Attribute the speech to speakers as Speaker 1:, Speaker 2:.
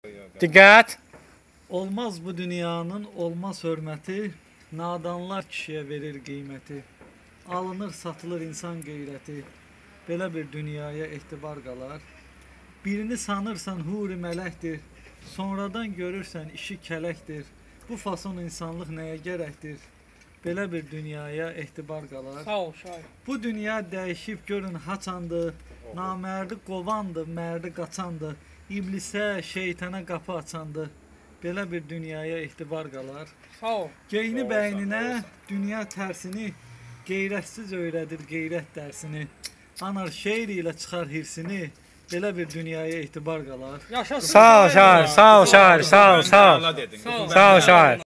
Speaker 1: Diqqət.
Speaker 2: Olmaz bu dünyanın olmaz hörməti, nadanlar kişiyə verir qiyməti. Alınır, satılır insan qeyrəti, belə bir dünyaya etibar qalar. Birini sanırsan huri mələkdir, sonradan görürsən işi kələkdir. Bu fason insanlıq nəyə gərəkdir? Belə bir dünyaya etibar qalar.
Speaker 3: Sağ ol şair.
Speaker 2: Bu dünya dəyişib görün haçandı, namərdi qovandı, mərdi qaçandı, iblisə, şeytana qapı açandı. Belə bir dünyaya etibar qalar.
Speaker 3: Sağ ol.
Speaker 2: Geyni bəyninə dünya tərsini, qeyrətsiz öyrədir qeyrət dərsini. Anar şeir ilə çıxar hirsini, belə bir dünyaya etibar qalar.
Speaker 3: Yaşasın.
Speaker 1: Sağ ol şair, sağ ol şair, sağ ol, sağ ol.
Speaker 3: Sağ ol.
Speaker 1: Sağ ol şair.